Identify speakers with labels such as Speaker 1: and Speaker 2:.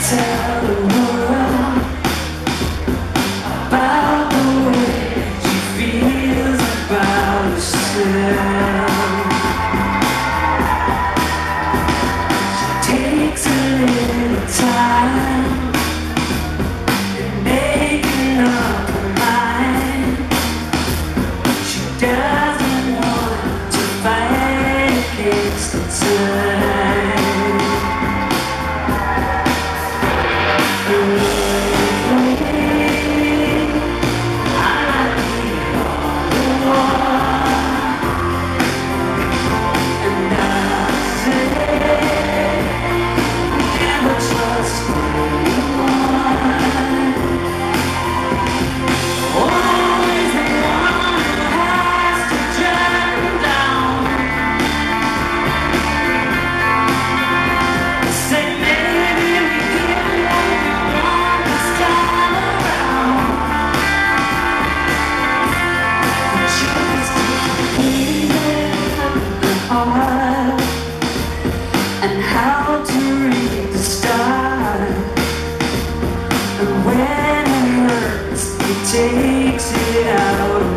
Speaker 1: tell the world about the way she feels about herself. She takes a little time in making up her mind. She doesn't want to fight against the time. And how to read the start. And when it hurts, he takes it out.